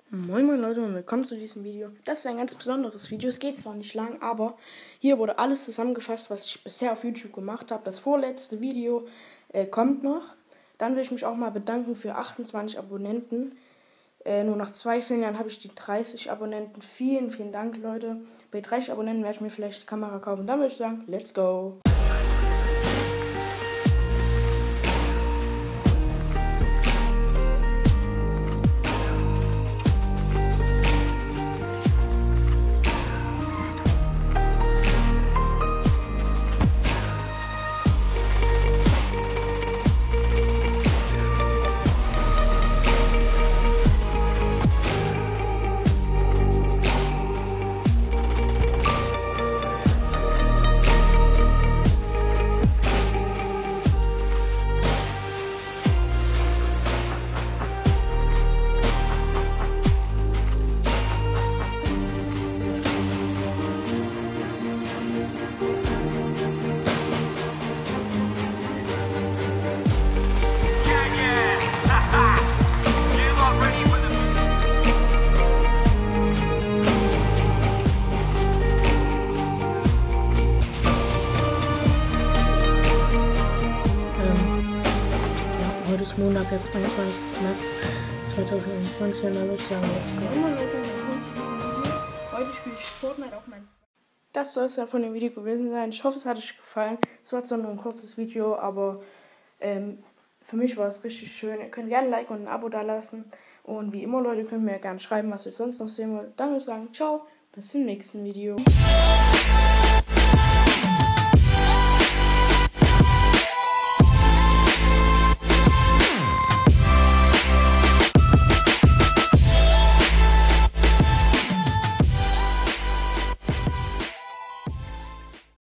Moin moin Leute und willkommen zu diesem Video. Das ist ein ganz besonderes Video. Es geht zwar nicht lang, aber hier wurde alles zusammengefasst, was ich bisher auf YouTube gemacht habe. Das vorletzte Video kommt noch. Dann will ich mich auch mal bedanken für 28 Abonnenten. Nur nach 2 Jahren habe ich die 30 Abonnenten. Vielen, vielen Dank, Leute. Bei 30 Abonnenten werde ich mir vielleicht die Kamera kaufen. Dann würde ich sagen, let's go! Heute ist Montag, der 22. März 2021 und dann würde ich sagen, let's go. Heute spiele ich Fortnite auf meinem. Das soll es ja von dem Video gewesen sein. Ich hoffe, es hat euch gefallen. Es war zwar nur ein kurzes Video, aber für mich war es richtig schön. Ihr könnt gerne ein Like und ein Abo da lassen. Und wie immer, Leute, könnt mir gerne schreiben, was ihr sonst noch sehen wollt. Dann würde ich sagen, ciao, bis zum nächsten Video.